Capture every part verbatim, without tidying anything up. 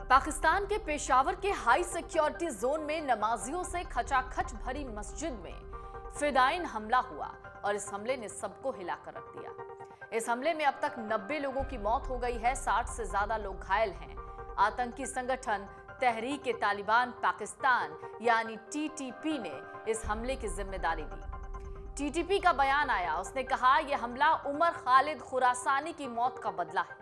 पाकिस्तान के पेशावर के high security zone में नमाजियों से खचाखच भरी मस्जिद में फिदायीन हमला हुआ और इस हमले ने सबको हिलाकर रख दिया। इस हमले में अब तक नब्बे लोगों की मौत हो गई है, साठ से ज्यादा लोग घायल हैं। आतंकी संगठन तहरीक तालिबान पाकिस्तान यानी टी टी पी ने इस हमले की जिम्मेदारी दी। टी टी पी का बयान आया, उसने कहा यह हमला उमर खालिद खुरासानी की मौत का बदला है।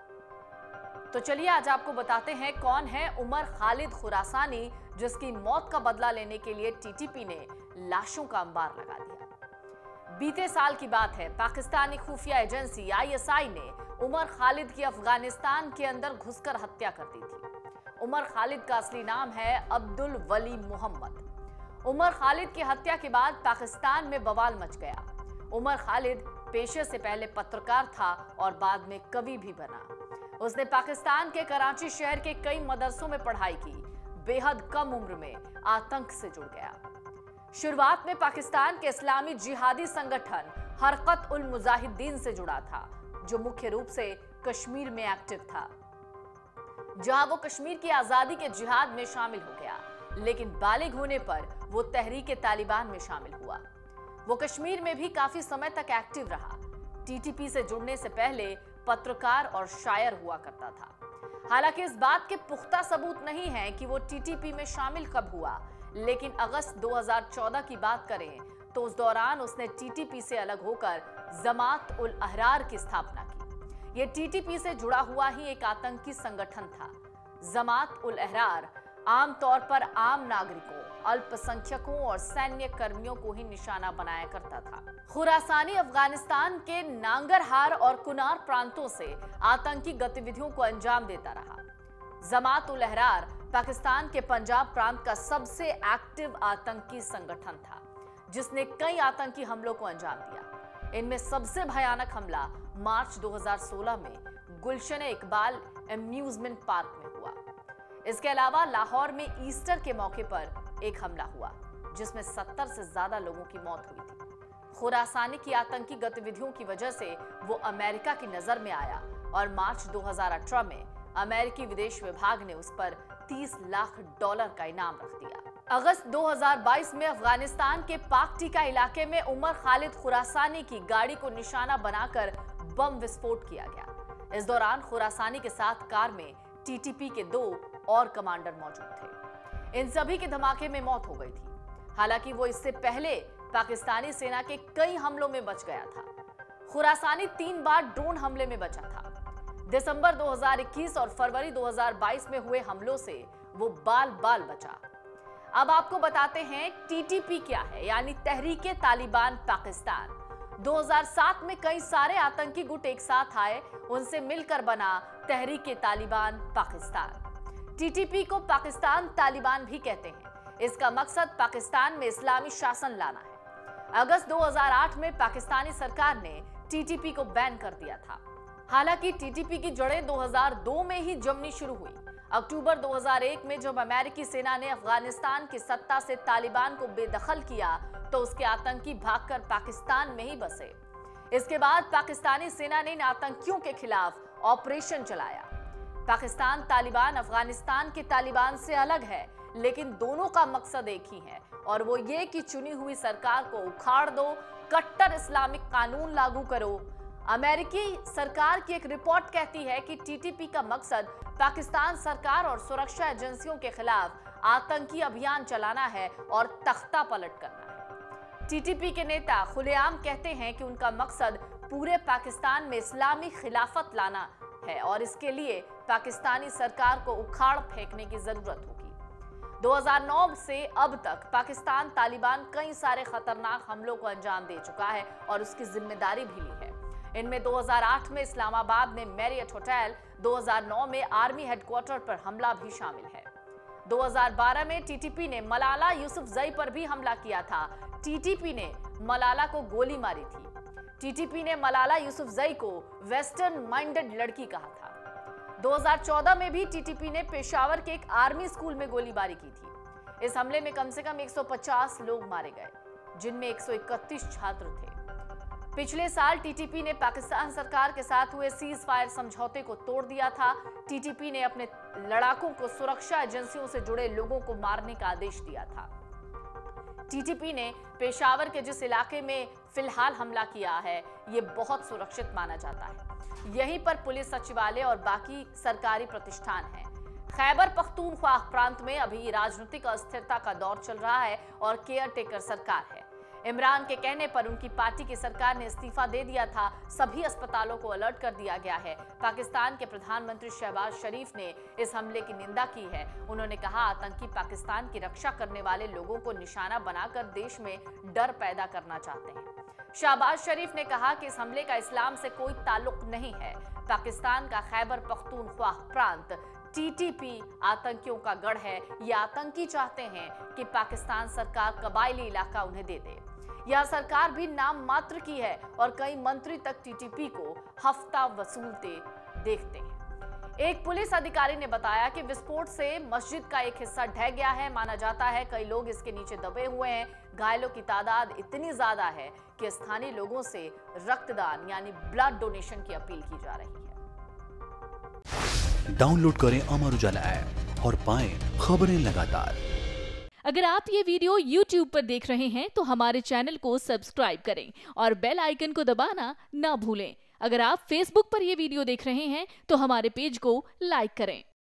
तो चलिए आज आपको बताते हैं कौन है उमर खालिद खुरासानी, जिसकी मौत का बदला लेने के लिए टी टी पी ने लाशों का अंबार लगा दिया। बीते साल की बात है, पाकिस्तानी खुफिया एजेंसी आई एस आई ने उमर खालिद की अफगानिस्तान के अंदर घुसकर हत्या कर दी थी। उमर खालिद का असली नाम है अब्दुल वली मोहम्मद। उमर खालिद की हत्या के बाद पाकिस्तान में बवाल मच गया। उमर खालिद पेशे से पहले पत्रकार था और बाद में कवि भी बना। उसने पाकिस्तान के कराची शहर के कई मदरसों में पढ़ाई की। बेहद कम उम्र में आतंक से जुड़ गया। शुरुआत में पाकिस्तान के इस्लामी जिहादी संगठन हरकत उल मुजाहिदीन से जुड़ा था, जो मुख्य रूप से कश्मीर में एक्टिव था, जहां वो कश्मीर की आजादी के जिहाद में शामिल हो गया। लेकिन बालिग होने पर वो तहरीक तालिबान में शामिल हुआ। वो कश्मीर में भी काफी समय तक एक्टिव रहा। टी टी पी से जुड़ने से पहले पत्रकार और शायर हुआ करता था। हालांकि इस बात के पुख्ता सबूत नहीं है कि वो टी टी पी में शामिल कब हुआ, लेकिन अगस्त दो हज़ार चौदह की बात करें तो उस दौरान उसने टी टी पी से अलग होकर जमात उल अहरार की स्थापना की। ये टी टी पी से जुड़ा हुआ ही एक आतंकी संगठन था। जमात उल अहरार आमतौर पर आम नागरिकों, अल्पसंख्यकों और सैन्य कर्मियों को ही निशाना बनाया करता था। खुरासानी अफगानिस्तान के नांगरहार और कुनार प्रांतों से आतंकी गतिविधियों को अंजाम देता रहा। जमात उल अहरार पाकिस्तान के पंजाब प्रांत का सबसे एक्टिव आतंकी संगठन था, जिसने कई आतंकी हमलों को अंजाम दिया। इनमें सबसे भयानक हमला मार्च दो हज़ार सोलह में गुलशन इकबाल एम्यूजमेंट पार्क में हुआ। इसके अलावा लाहौर में ईस्टर के मौके पर एक हमला हुआ, जिसमें सत्तर से ज्यादा लोगों की मौत हुई थी। खुरासानी की आतंकी गतिविधियों की वजह से वो अमेरिका की नजर में आया और मार्च दो हज़ार अठारह में अमेरिकी विदेश विभाग ने उस पर तीस लाख डॉलर का इनाम रख दिया। अगस्त दो हज़ार बाईस में अफगानिस्तान के पाकटिका इलाके में उमर खालिद खुरासानी की गाड़ी को निशाना बनाकर बम विस्फोट किया गया। इस दौरान खुरासानी के साथ कार में टी टी पी के दो और कमांडर मौजूद थे। इन सभी के धमाके में मौत हो गई थी। हालांकि वो इससे पहले पाकिस्तानी सेना के कई हमलों में बच गया था। खुरासानी तीन बार ड्रोन हमले में बचा था। दिसंबर दो हज़ार इक्कीस और फरवरी दो हज़ार बाईस में हुए हमलों से वो बाल बाल बचा। अब आपको बताते हैं टी टी पी क्या है, यानी तहरीक तालिबान पाकिस्तान। दो हज़ार सात में कई सारे आतंकी गुट एक साथ आए, उनसे मिलकर बना Tehreek Taliban Pakistan. T T P को पाकिस्तान तालिबान भी कहते हैं। इसका मकसद पाकिस्तान में इस्लामी शासन लाना है। अगस्त दो हज़ार आठ में पाकिस्तानी सरकार ने टी टी पी को बैन कर दिया था। हालांकि टी टी पी की जड़ें दो हज़ार दो में ही जमनी शुरू हुई। अक्टूबर दो हज़ार एक में जब अमेरिकी सेना ने अफगानिस्तान की सत्ता से तालिबान को बेदखल किया, तो उसके आतंकी भागकर पाकिस्तान में ही बसे। इसके बाद पाकिस्तानी सेना ने इन आतंकियों के खिलाफ ऑपरेशन चलाया। पाकिस्तान तालिबान अफगानिस्तान के तालिबान से अलग है, लेकिन दोनों का मकसद एक ही है, और वो ये कि चुनी हुई सरकार को उखाड़ दो, कट्टर इस्लामिक कानून लागू करो। अमेरिकी सरकार की एक रिपोर्ट कहती है कि टी टी पी का मकसद पाकिस्तान सरकार और सुरक्षा एजेंसियों के खिलाफ आतंकी अभियान चलाना है और तख्ता पलट करना है। टी टी पी के नेता खुलेआम कहते हैं कि उनका मकसद पूरे पाकिस्तान में इस्लामी खिलाफत लाना है और इसके लिए पाकिस्तानी सरकार को उखाड़ फेंकने की जरूरत होगी। दो हज़ार नौ से अब तक पाकिस्तान तालिबान कई सारे खतरनाक हमलों को अंजाम दे चुका है और उसकी जिम्मेदारी भी ली है। इनमें दो हज़ार आठ में इस्लामाबाद में मैरियट होटल, दो हज़ार नौ में आर्मी हेडक्वार्टर पर हमला भी शामिल है। दो हज़ार बारह में टी टी पी ने मलाला यूसुफजई पर भी हमला किया था। टी टी पी ने मलाला को गोली मारी थी। टी टी पी ने मलाला यूसुफजई को वेस्टर्न माइंडेड लड़की कहा था। दो हज़ार चौदह में भी टी टी पी ने पेशावर के एक आर्मी स्कूल में गोलीबारी की थी। इस हमले में कम से कम एक सौ पचास लोग मारे गए, जिनमें एक सौ इकतीस छात्र थे। पिछले साल टीटीपी ने पाकिस्तान सरकार के साथ हुए सीज फायर समझौते को तोड़ दिया था। टीटीपी ने अपने लड़ाकों को सुरक्षा एजेंसियों से जुड़े लोगों को मारने का आदेश दिया था। टीटीपी ने पेशावर के जिस इलाके में फिलहाल हमला किया है, ये बहुत सुरक्षित माना जाता है। यहीं पर पुलिस सचिवालय और बाकी सरकारी प्रतिष्ठान हैं। खैबर पख्तूनख्वा प्रांत में अभी राजनीतिक अस्थिरता का दौर चल रहा है और केयर टेकर सरकार है। इमरान के कहने पर उनकी पार्टी की सरकार ने इस्तीफा दे दिया था। सभी अस्पतालों को अलर्ट कर दिया गया है। पाकिस्तान के प्रधानमंत्री शहबाज शरीफ ने इस हमले की निंदा की है। उन्होंने कहा, आतंकी पाकिस्तान की रक्षा करने वाले लोगों को निशाना बनाकर देश में डर पैदा करना चाहते हैं। शहबाज शरीफ ने कहा कि इस हमले का इस्लाम से कोई ताल्लुक नहीं है। पाकिस्तान का खैबर पख्तूनख्वा प्रांत टीटीपी आतंकियों का गढ़ है। ये आतंकी चाहते हैं कि पाकिस्तान सरकार कबायली इलाका उन्हें दे दे। यह सरकार भी नाम मात्र की है और कई मंत्री तक टीटीपी को हफ्ता वसूलते देखते हैं। एक पुलिस अधिकारी ने बताया कि विस्फोट से मस्जिद का एक हिस्सा ढह गया है। माना जाता है कई लोग इसके नीचे दबे हुए हैं। घायलों की तादाद इतनी ज्यादा है कि स्थानीय लोगों से रक्तदान यानी ब्लड डोनेशन की अपील की जा रही है। डाउनलोड करें अमर उजाला ऐप और पाएं खबरें लगातार। अगर आप ये वीडियो यूट्यूब पर देख रहे हैं तो हमारे चैनल को सब्सक्राइब करें और बेल आइकन को दबाना ना भूलें। अगर आप फेसबुक पर ये वीडियो देख रहे हैं तो हमारे पेज को लाइक करें।